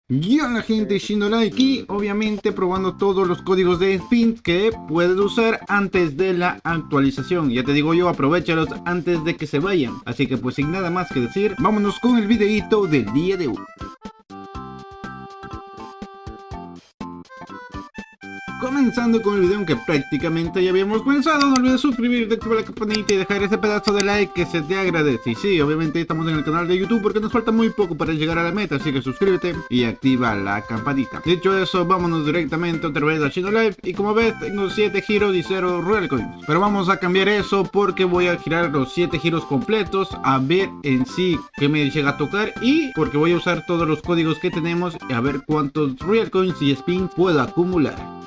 Y a la gente, Shindolai aquí, obviamente probando todos los códigos de spins que puedes usar antes de la actualización. Ya te digo yo, aprovechalos antes de que se vayan. Así que pues sin nada más que decir, vámonos con el videito del día de hoy. Comenzando con el video que prácticamente ya habíamos comenzado, no olvides suscribirte, activar la campanita y dejar ese pedazo de like que se te agradece. Y sí, obviamente estamos en el canal de YouTube porque nos falta muy poco para llegar a la meta, así que suscríbete y activa la campanita. Dicho eso, vámonos directamente otra vez a Chino Live y como ves tengo 7 giros y 0 Royal Coins. Pero vamos a cambiar eso porque voy a girar los 7 giros completos a ver en sí qué me llega a tocar y porque voy a usar todos los códigos que tenemos y a ver cuántos Royal Coins y spins puedo acumular.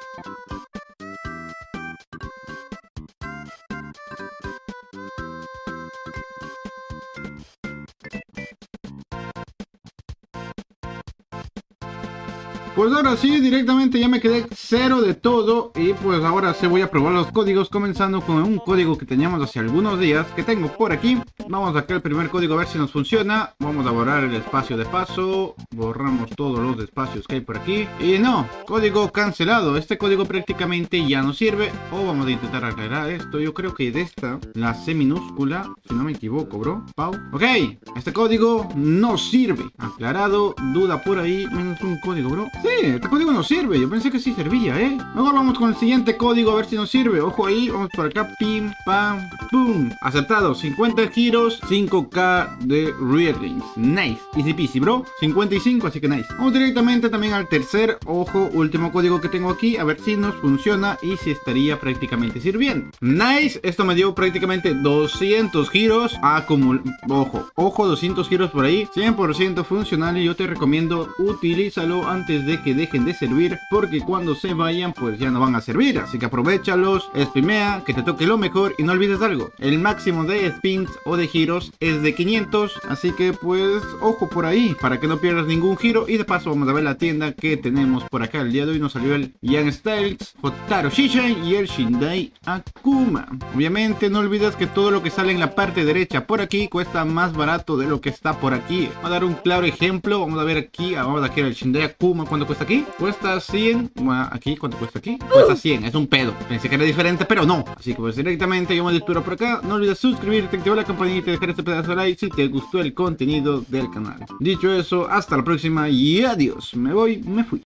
Pues ahora sí, directamente ya me quedé cero de todo y pues ahora sí voy a probar los códigos, comenzando con un código que teníamos hace algunos días que tengo por aquí. Vamos a sacar el primer código a ver si nos funciona. Vamos a borrar el espacio de paso, borramos todos los espacios que hay por aquí y no, código cancelado. Este código prácticamente ya no sirve, o vamos a intentar aclarar esto. Yo creo que de esta, la C minúscula, si no me equivoco, bro. Pau. Ok, este código no sirve. Aclarado, duda por ahí, menos un código, bro. Sí, este código no sirve, yo pensé que sí servía, Mejor vamos con el siguiente código a ver si nos sirve. Ojo ahí, vamos por acá, pim, pam, pum. Aceptado, 50 giros, 5k de Royal Coins. Nice, easy peasy, bro. 55, así que nice. Vamos directamente también al tercer, ojo, último código que tengo aquí, a ver si nos funciona y si estaría prácticamente sirviendo. Nice, esto me dio prácticamente 200 giros ojo, 200 giros por ahí, 100% funcional y yo te recomiendo utilízalo antes de que dejen de servir, porque cuando se vayan pues ya no van a servir, así que aprovechalos, spimea, que te toque lo mejor y no olvides algo, el máximo de spins o de giros es de 500, así que pues ojo por ahí, para que no pierdas ningún giro. Y de paso vamos a ver la tienda que tenemos por acá. El día de hoy nos salió el Young Styles, Jotaro Shisha y el Shindai Akuma. Obviamente no olvides que todo lo que sale en la parte derecha por aquí cuesta más barato de lo que está por aquí. Voy a dar un claro ejemplo, vamos a ver aquí, vamos a ver el Shindai Akuma. ¿Cuánto cuesta aquí? Cuesta 100. Bueno, aquí, ¿cuánto cuesta aquí? Cuesta 100, es un pedo. Pensé que era diferente, pero no. Así que pues directamente yo me despido por acá. No olvides suscribirte, activar la campanita y dejar este pedazo de like si te gustó el contenido del canal. Dicho eso, hasta la próxima y adiós. Me voy, me fui.